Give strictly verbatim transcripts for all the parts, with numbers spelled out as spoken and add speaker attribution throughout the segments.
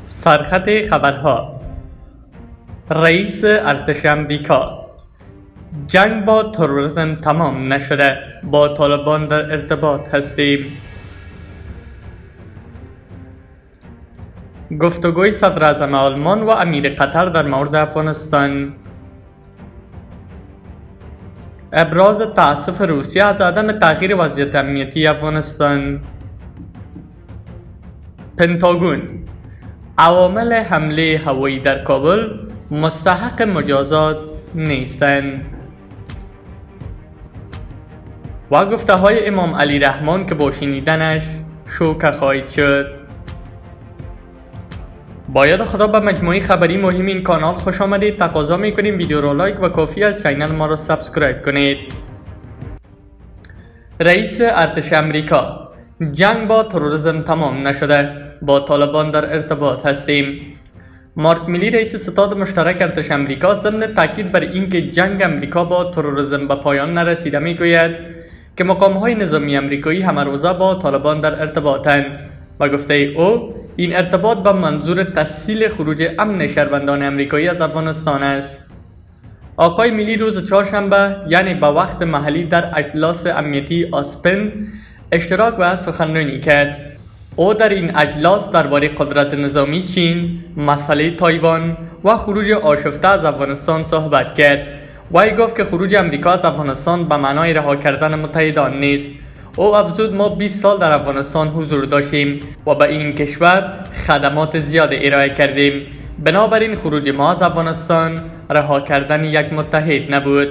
Speaker 1: سرخط خبرها. رئیس ارتش امریکا: جنگ با تروریسم تمام نشده، با طالبان در ارتباط هستیم. گفتگوی صدر اعظم آلمان و امیر قطر در مورد افغانستان. ابراز تأسف روسیه از عدم تغییر وضعیت امنیتی افغانستان. پنتاگون: عوامل حمله هوایی در کابل مستحق مجازات نیستند. و گفته های امام علی رحمان که با شنیدنش شوکه خواهید شد. باید خدا به مجموعه خبری مهم این کانال خوش آمدید. تقاضا میکنیم ویدیو را لایک و کافی از چینل ما را سابسکرایب کنید. رئیس ارتش امریکا: جنگ با تروریسم تمام نشده، با طالبان در ارتباط هستیم. مارک میلی رئیس ستاد مشترک ارتش امریکا ضمن تاکید بر اینکه جنگ امریکا با تروریسم به پایان نرسیده میگوید که مقام‌های نظامی امریکایی همه روزه با طالبان در ارتباطند و گفته او این ارتباط به منظور تسهیل خروج امن شهروندان امریکایی از افغانستان است. آقای میلی روز چهارشنبه یعنی به وقت محلی در اجلاس امنیتی آسپن اشتراک و سخنرانی کرد. او در این اجلاس درباره قدرت نظامی چین، مسئله تایوان و خروج آشفته از افغانستان صحبت کرد. وی گفت که خروج امریکا از افغانستان به معنای رها کردن متحدان نیست. او افزود ما بیست سال در افغانستان حضور داشتیم و به این کشور خدمات زیاد ارائه کردیم. بنابراین خروج ما از افغانستان رها کردن یک متحد نبود.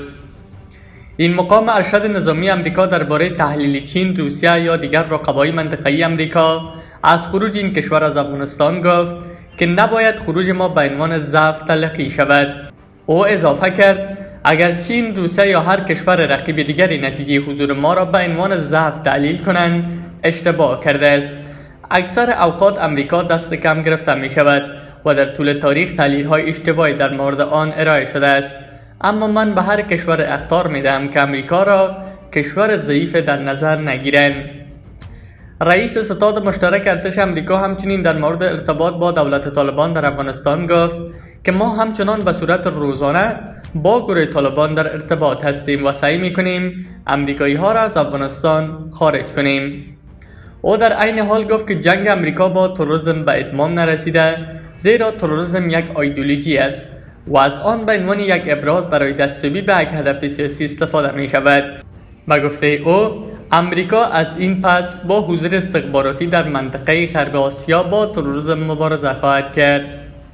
Speaker 1: این مقام ارشد نظامی امریکا درباره تحلیل چین، روسیه یا دیگر رقبای منطقه‌ای امریکا از خروج این کشور از افغانستان گفت که نباید خروج ما به عنوان ضعف تلقی شود. او اضافه کرد اگر چین، روسیه یا هر کشور رقیب دیگری نتیجه حضور ما را به عنوان ضعف تعلیل کنند اشتباه کرده است. اکثر اوقات امریکا دست کم گرفته می شود و در طول تاریخ تحلیل های اشتباهی در مورد آن ارائه شده است. اما من به هر کشور اخطار می دهم که امریکا را کشور ضعیف در نظر نگیرند. رئیس ستاد مشترک ارتش امریکا همچنین در مورد ارتباط با دولت طالبان در افغانستان گفت که ما همچنان به صورت روزانه با گروه طالبان در ارتباط هستیم و سعی می کنیم امریکایی ها را از افغانستان خارج کنیم. او در عین حال گفت که جنگ امریکا با تروریسم به اتمام نرسیده، زیرا تروریسم یک ایدئولوژی است و از آن به عنوان یک ابراز برای دستیابی به یک هدف سیاسی استفاده می شود. و گفته او امریکا از این پس با حضور استخباراتی در منطقه غرب آسیا با تروریسم مبارزه خواهد کرد.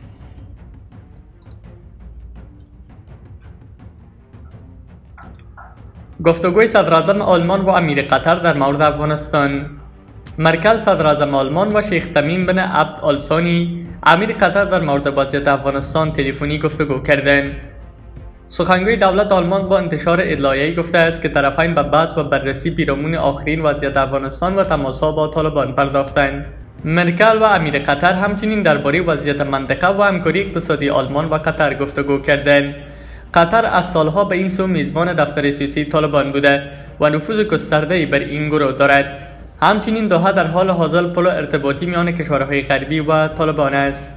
Speaker 1: گفتگوی صدر اعظم آلمان و امیر قطر در مورد افغانستان. مرکل صدر اعظم آلمان و شیخ تمیم بن عبد آل ثانی امیر قطر در مورد وضعیت افغانستان تلفنی گفتگو کردند. سخنگوی دولت آلمان با انتشار اطلاعیه‌ای گفته است که طرفین به بحث و بررسی پیرامون آخرین وضعیت افغانستان و تماس‌ها با طالبان پرداختند. مرکل و امیر قطر همچنین درباره وضعیت منطقه و همکاری اقتصادی آلمان و قطر گفتگو کردند. قطر از سالها به این سو میزبان دفتر سیاسی طالبان بوده و نفوذ گسترده‌ای بر این گروه دارد. همچنین دوحه در حال حاضر پل ارتباطی میان کشورهای غربی و طالبان است.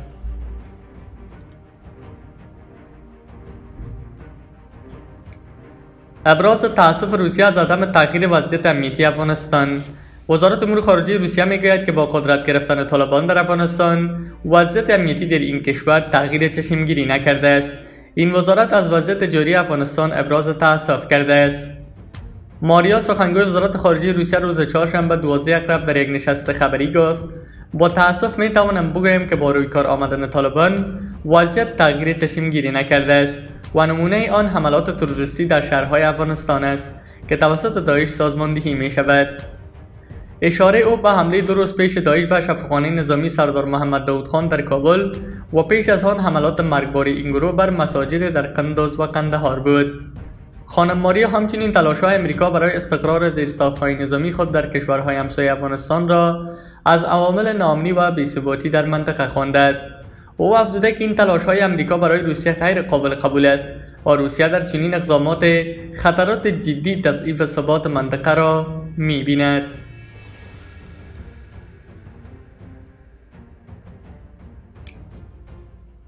Speaker 1: ابراز تأسف روسیه از عدم تغییر وضعیت امنیتی افغانستان. وزارت امور خارجه روسیه میگوید که با قدرت گرفتن طالبان در افغانستان وضعیت امنیتی در این کشور تغییر چشمگیری نکرده است. این وزارت از وضعیت جاری افغانستان ابراز تأسف کرده است. ماریا سخنگوی وزارت خارجه روسیه روز چهارشنبه دوازده اکتبر در یک نشست خبری گفت با تأسف می توانم بگویم که با روی کار آمدن طالبان وضعیت تغییر چشمگیری نکرده است و نمونه آن حملات تروریستی در شهرهای افغانستان است که توسط داعش سازماندهی می شود. اشاره او به حمله دو روز پیش داعش به شفاخانه نظامی سردار محمد داود خان در کابل و پیش از آن حملات مرگبار این گروه بر مساجد در قندوز و قندهار بود. خانم ماریا همچنین تلاش‌های امریکا برای استقرار زیرساخت‌های نظامی خود در کشورهای همسایه افغانستان را از عوامل ناامنی و بی‌ثباتی در منطقه خوانده است. او افزوده که این تلاش‌های امریکا برای روسیه غیر قابل قبول است و روسیه در چنین اقدامات خطرات جدی تضعیف ثبات منطقه را می‌بیند.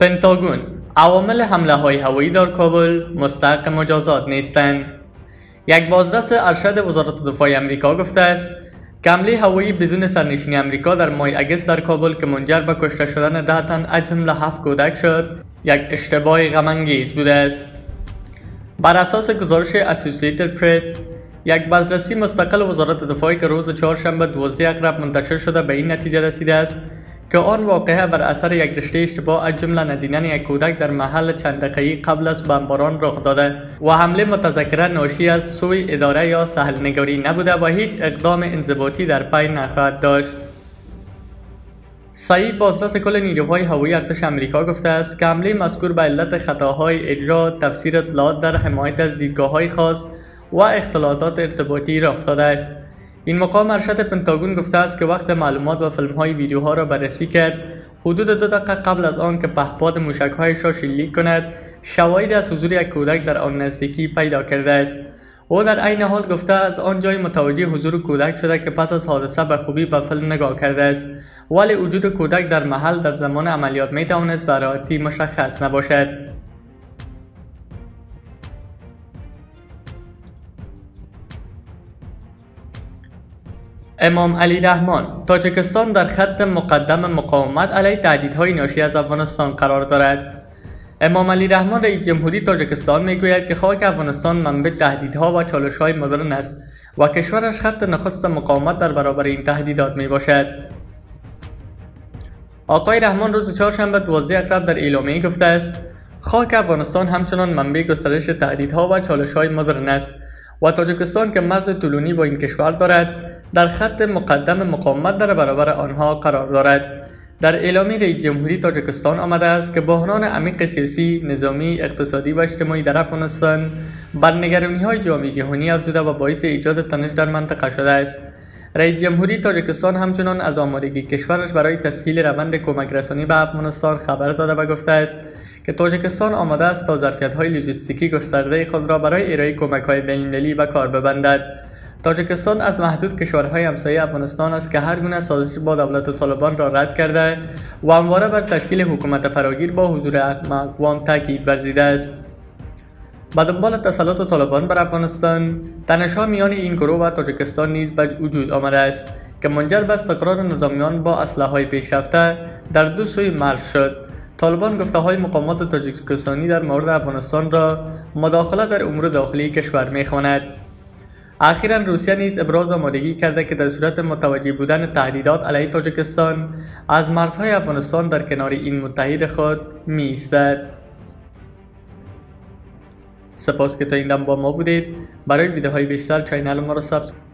Speaker 1: پنتاگون: عوامل حمله های هوایی در کابل مستحق مجازات نیستند. یک بازرس ارشد وزارت دفاع امریکا گفته است که حمله هوایی بدون سرنشینی امریکا در ماه اگست در کابل که منجر به کشته شدن ده تن از جمله هفت کودک شد، یک اشتباه غم انگیز بوده است. بر اساس گزارش اسوسییتد پرس، یک بازرسی مستقل وزارت دفاع که روز چهارشنبه دوازده اکتبر منتشر شده به این نتیجه رسیده است که آن واقعه بر اثر یک رشته اشتباه از جمله ندیدن یک کودک در محل چند دقیقه‌ای قبل از بمباران رخ داده و حمله متذکره ناشی از سوی اداره یا سهلنگاری نبوده و هیچ اقدام انضباطی در پی نخواهد داشت. سعید بازرس کل نیروهای هوایی ارتش امریکا گفته است که حمله مذکور به علت خطاهای اجرا، تفسیر اطلاعات در حمایت از دیدگاه‌های خاص و اختلالات ارتباطی رخ داده است. این مقام ارشد پنتاگون گفته است که وقت معلومات و فیلم‌های ویدیوها را بررسی کرد، حدود دو دقیقه قبل از آن که پهپاد موشک‌هایش را شلیک کند، شواهدی از حضور یک کودک در آن نزدیکی پیدا کرده است. او در عین حال گفته از آن جای متوجه حضور کودک شده که پس از حادثه به خوبی به فیلم نگاه کرده است، ولی وجود کودک در محل در زمان عملیات می توانست به راحتی مشخص نباشد. امام علی رحمان: تاجیکستان در خط مقدم مقاومت علیه تهدیدهای ناشی از افغانستان قرار دارد. امام علی رحمان رئیس جمهوری تاجیکستان میگوید که خاک افغانستان منبع تهدیدها و چالش‌های مدرن است و کشورش خط نخست مقاومت در برابر این تهدیدات می باشد. آقای رحمان روز چهارشنبه دوازده اکتبر در اعلامیه گفته است خاک افغانستان همچنان منبع گسترش تهدیدها و چالش‌های مدرن است و تاجیکستان که مرز طولانی با این کشور دارد در خط مقدم مقاومت در برابر آنها قرار دارد. در اعلامیه رئیس جمهوری تاجیکستان آمده است که بحران عمیق سیاسی، نظامی، اقتصادی و اجتماعی در افغانستان بر نگرانی‌های جامعه جهانی افزوده و باعث ایجاد تنش در منطقه شده است. رئیس جمهوری تاجیکستان همچنان از آمادگی کشورش برای تسهیل روند کمک رسانی به افغانستان خبر داده و گفته است که تاجیکستان آماده است تا ظرفیت‌های لوجستیکی گسترده خود را برای ارائه کمک‌های بین‌المللی به کار ببندد. تاجیکستان از محدود کشورهای همسایه افغانستان است که هر گونه سازش با دولت طالبان را رد کرده و همواره بر تشکیل حکومت فراگیر با حضور اقوام تاکید ورزیده است. با دنبال تسلط طالبان بر افغانستان، تنش‌ها میان این گروه و تاجیکستان نیز به وجود آمده است که منجر به استقرار نظامیان با اسلحه‌های پیشرفته در دو سوی مرز شد. طالبان گفته‌های مقامات تاجیکستانی در مورد افغانستان را مداخله در امور داخلی کشور می‌خواند. اخیراً روسیه نیز ابراز آمادگی کرده که در صورت متوجه بودن تهدیدات علیه تاجیکستان از مرزهای افغانستان در کنار این متحد خود می ایستد. سپاس که تا این دم با ما بودید. برای ویدیوهای بیشتر چینل ما را سابسکرایب